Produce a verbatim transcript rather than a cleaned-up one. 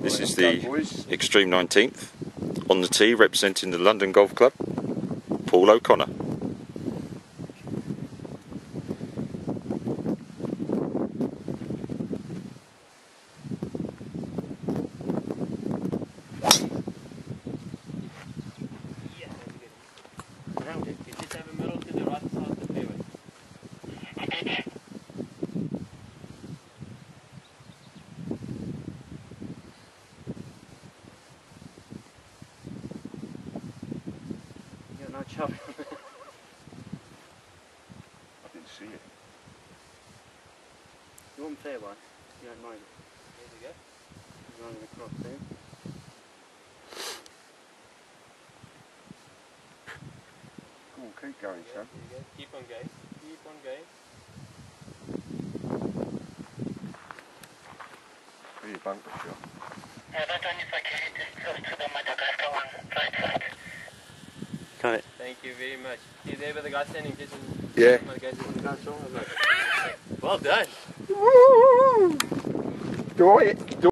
This is the Extreme nineteenth on the tee, representing the London Golf Club, Paul O'Connor. Around it. You just have a middle to the right side of the fairway. You're not chopping. I didn't see it. You want fair one? You don't mind it. There we go. Running across there. Come on, keep going, Yeah, son. there you go. Keep on going. Keep on going. Where your bunker shot? Yeah, that one is okay. Just close to the Madagascar one, right side. Got it. Thank you very much. You there with the guy standing just in Yeah. Madagascar? Well done. Do I? Do